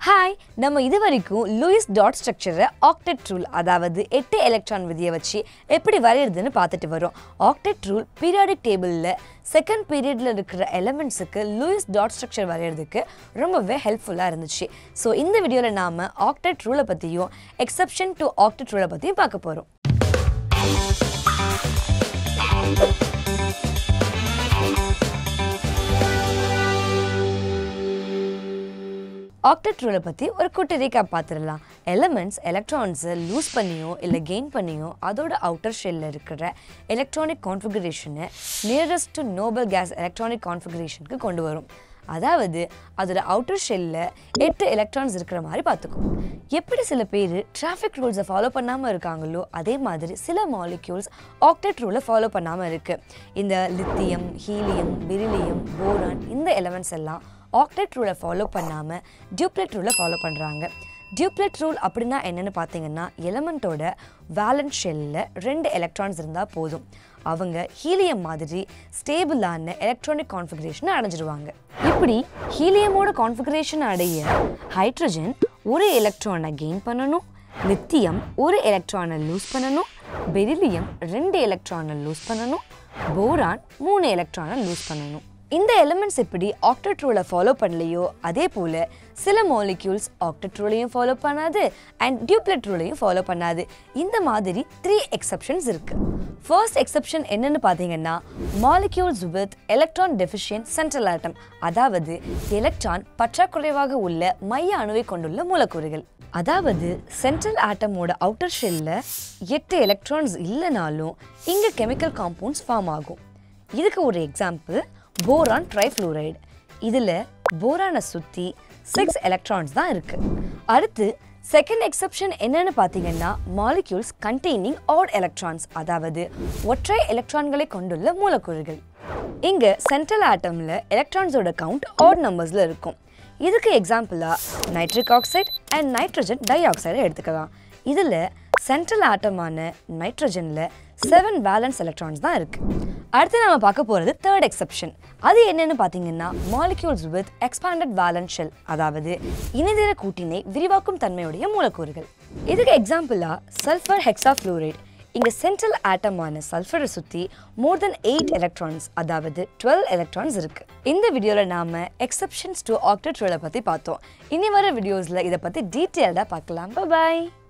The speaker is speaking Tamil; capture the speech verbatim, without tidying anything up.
Hi, நம்ம இதுவரைக்கும் லூயிஸ் டாட் ஸ்ட்ரக்சரை octet rule அதாவது எட்டு எலக்ட்ரான் விதியை வச்சு எப்படி வரையறதுன்னு பார்த்துட்டு வரோம். octet rule periodic tableல second periodல இருக்கிற elementsக்கு லூயிஸ் டாட் ஸ்ட்ரக்சர் வரையறதுக்கு ரொம்பவே ஹெல்ப்ஃபுல்லா இருந்துச்சு. சோ இந்த வீடியோல நாம octet rule பத்தியும் exception to octet rule பத்தியும் பார்க்க போறோம். octet rule பத்தி ஒரு குட்டி ரீகேப் பார்த்துடலாம். எலிமெண்ட்ஸ் எலக்ட்ரான்ஸை லூஸ் பண்ணியோ இல்லை கெயின் பண்ணியோ அதோட அவுட்டர் ஷெல்லில் இருக்கிற எலக்ட்ரானிக் கான்ஃபிகரேஷனை nearest to noble gas electronic கான்ஃபிகரேஷனுக்கு கொண்டு வரும். அதாவது அதோட அவுட்டர் ஷெல்லில் எட்டு எலக்ட்ரான்ஸ் இருக்கிற மாதிரி பார்த்துக்கும். எப்படி சில பேர் டிராஃபிக் ரூல்ஸை ஃபாலோ பண்ணாமல் இருக்காங்களோ அதே மாதிரி சில மாலிக்யூல்ஸ் octet ரூலை ஃபாலோ பண்ணாமல் இருக்குது. இந்த லித்தியம், ஹீலியம், பெரிலியம், போரான் இந்த எலிமெண்ட்ஸ் எல்லாம் octet rule ஃபாலோ பண்ணாம duplet rule ஃபாலோ பண்றாங்க. duplet rule அப்படினா என்னன்னு பாத்தீங்கன்னா எலிமெண்டோட வேலன்ஸ் ஷெல்ல ரெண்டு எலக்ட்ரான்ஸ் இருந்தா போதும். அவங்க ஹீலியம் மாதிரி ஸ்டேபிளான எலக்ட்ரானிக் கான்ஃபிகரேஷன் அடைஞ்சிடுவாங்க. இப்படி ஹீலியமோட கான்ஃபிகரேஷன் அடைய ஹைட்ரஜன் ஒரு எலக்ட்ரானை கெயின் பண்ணணும், லித்தியம் ஒரு எலக்ட்ரானை லூஸ் பண்ணணும், பெரிலியம் ரெண்டு எலக்ட்ரானை லூஸ் பண்ணணும், போரான் மூணு எலக்ட்ரானை லூஸ் பண்ணணும். இந்த எலிமெண்ட்ஸ் எப்படி octet rule ஃபாலோ பண்ணலையோ அதே போல சில மாலிக்யூல்ஸ் octet ruleயும் ஃபாலோ பண்ணாது அண்ட் duplet ruleயும் ஃபாலோ பண்ணாது. இந்த மாதிரி த்ரீ எக்ஸெப்ஷன்ஸ் இருக்கு. ஃபர்ஸ்ட் எக்ஸெப்ஷன் என்னன்னு பார்த்தீங்கன்னா molecules with electron deficient central atom, அதாவது எலக்ட்ரான் பற்றாக்குறைவாக உள்ள மைய அணுவை கொண்டுள்ள மூலக்கூறுகள். அதாவது சென்ட்ரல் ஆட்டமோட அவுட்டர் ஷெல்ல எட்டு எலக்ட்ரான்ஸ் இல்லைனாலும் இங்க கெமிக்கல் காம்பவுண்ட்ஸ் ஃபார்ம் ஆகும். இதுக்கு ஒரு எக்ஸாம்பிள் போரான் ட்ரைஃப்ளூரைடு. இதில் போரானை சுற்றி சிக்ஸ் எலக்ட்ரான்ஸ் தான் இருக்கு. அடுத்து செகண்ட் எக்ஸெப்ஷன் என்னன்னு பார்த்தீங்கன்னா மாலிக்யூல்ஸ் கண்டெய்னிங் ஆட் எலக்ட்ரான்ஸ், அதாவது ஒற்றை எலக்ட்ரான்களை கொண்டுள்ள மூலக்கூறுகள். இங்கே சென்ட்ரல் ஆட்டமில் எலக்ட்ரான்ஸோட கவுண்ட் ஆட் நம்பர்ஸில் இருக்கும். இதுக்கு எக்ஸாம்பிளாக நைட்ரிக் ஆக்சைடு அண்ட் நைட்ரஜன் டை ஆக்சைடை எடுத்துக்கலாம். இதில் சென்ட்ரல் ஆட்டமான நைட்ரஜனில் செவன் வேலன்ஸ் எலக்ட்ரான்ஸ் தான் இருக்கு. அடுத்து நம்ம பார்க்க போகிறது தேர்ட் எக்ஸெப்ஷன். அது என்னன்னு பார்த்தீங்கன்னா molecules with expanded valence shell, அதாவது இணைதிர கூட்டினை விரிவாக்கும் தன்மையுடைய மூலக்கூறுகள். இதுக்கு எக்ஸாம்பிளாக சல்ஃபர் ஹெக்ஸாஃப்ளூரைடு. இங்கே சென்ட்ரல் ஆட்டமான சல்ஃபரை சுற்றி மோர் தென் எயிட் எலக்ட்ரான்ஸ், அதாவது டுவெல் எலக்ட்ரான்ஸ் இருக்கு. இந்த வீடியோவில் நாம எக்ஸெப்ஷன்ஸ் டு octet rule பற்றி பார்த்தோம். இனி வர வீடியோஸில் இதை பற்றி டீட்டெயில்டாக பார்க்கலாம். பாய்.